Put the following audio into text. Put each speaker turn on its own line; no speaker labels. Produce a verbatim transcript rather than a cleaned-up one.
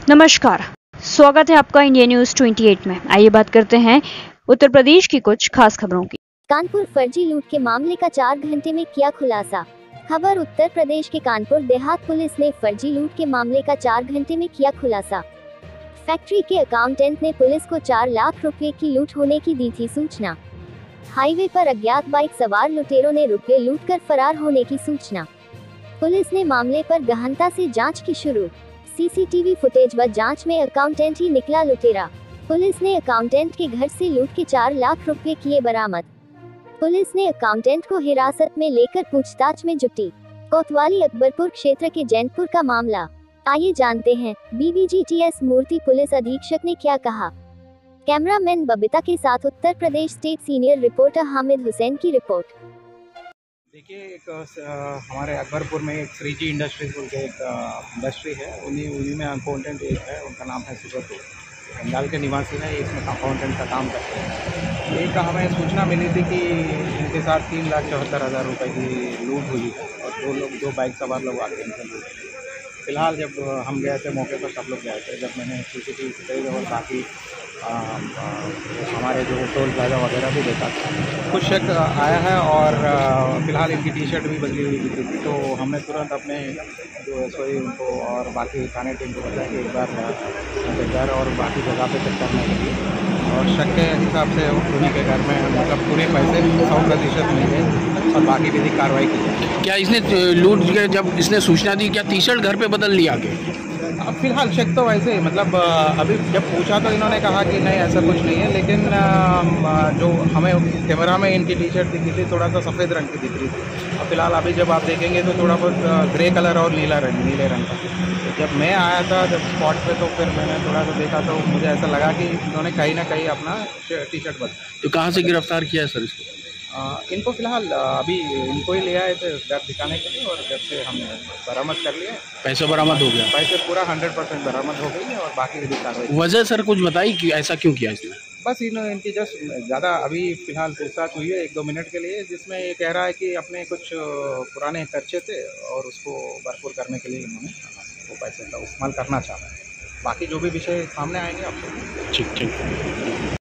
नमस्कार, स्वागत है आपका इंडिया न्यूज अट्ठाईस में। आइए बात करते हैं उत्तर प्रदेश की कुछ खास खबरों की।
कानपुर फर्जी लूट के मामले का चार घंटे में किया खुलासा। खबर उत्तर प्रदेश के कानपुर देहात पुलिस ने फर्जी लूट के मामले का चार घंटे में किया खुलासा। फैक्ट्री के अकाउंटेंट ने पुलिस को चार लाख रुपए की लूट होने की दी थी सूचना। हाईवे पर अज्ञात बाइक सवार लुटेरों ने रुपए लूटकर फरार होने की सूचना। पुलिस ने मामले पर गहनता से जांच की शुरू। सीसीटीवी फुटेज व जांच में अकाउंटेंट ही निकला लुटेरा। पुलिस ने अकाउंटेंट के घर से लूट के चार लाख रुपए किए बरामद। पुलिस ने अकाउंटेंट को हिरासत में लेकर पूछताछ में जुटी। कोतवाली अकबरपुर क्षेत्र के जैनपुर का मामला। आइए जानते हैं बीबीजीटीएस मूर्ति पुलिस अधीक्षक ने क्या कहा। कैमरामैन बबीता के साथ Uttar Pradesh state senior reporter Hamid Hussain की रिपोर्ट।
देखिए, एक हमारे अकबरपुर में एक थ्री जी इंडस्ट्रीज बोल के एक इंडस्ट्री है, उन्हीं उन्हीं में अकाउंटेंट एक है, उनका नाम है सुब्रतो। बंगाल के निवासी है, इसमें अकाउंटेंट का काम करते हैं। एक हमें सूचना मिली थी कि इनके साथ तीन लाख चौहत्तर हज़ार रुपये की लूट हुई है और दो लोग दो बाइक सवार लोग आके इनसे लूट। फिलहाल जब हम गए थे मौके पर, सब लोग गए थे, जब मैंने C C T V footage और बाकी हमारे जो टोल प्लाजा वगैरह भी देखा था, कुछ शक आया है और फिलहाल इनकी टी शर्ट भी बदली हुई दिखी थी। तो हमने तुरंत अपने जो एस ओ उनको और बाकी थाने टीम को बताया कि एक बार उनके घर और बाकी जगह पे चेक करने के लिए, और शक के हिसाब से उन्हीं के घर में मतलब पूरे पैसे सौ प्रतिशत मिले और बाकी विधिक कार्रवाई की जाए।
क्या इसने लूट के जब इसने सूचना दी, क्या टी शर्ट घर पे बदल लिया आगे?
अब फिलहाल शक तो वैसे ही, मतलब अभी जब पूछा तो इन्होंने कहा कि नहीं ऐसा कुछ नहीं है, लेकिन जो हमें कैमरा में इनकी टी शर्ट दिखी थी थोड़ा सा सफ़ेद रंग की दिख रही थी। अब फिलहाल अभी जब आप देखेंगे तो थोड़ा बहुत ग्रे कलर और नीला रंग नीले रंग का। तो जब मैं आया था जब स्पॉट पे, तो फिर मैंने थोड़ा सा देखा तो मुझे ऐसा लगा कि इन्होंने कहीं ना कहीं अपना टी शर्ट बदला।
तो कहाँ से गिरफ्तार किया है सर इसको?
आ, इनको फिलहाल अभी इनको ही ले आए थे घर दिखाने के लिए और घर से हमने बरामद कर लिया।
पैसे बरामद हो गया?
पैसे पूरा हंड्रेड परसेंट बरामद हो गई है और बाकी विधिक कार्रवाई।
वजह सर कुछ बताई कि ऐसा क्यों किया इसने?
बस इन इनकी जस्ट ज़्यादा अभी फिलहाल पूछताछ हुई है एक दो मिनट के लिए, जिसमें ये कह रहा है कि अपने कुछ पुराने खर्चे थे और उसको भरपूर करने के लिए इन्होंने वो पैसे का इस्तेमाल करना चाह रहा है। बाकी जो भी विषय सामने आएंगे आपको।
ठीक ठीक।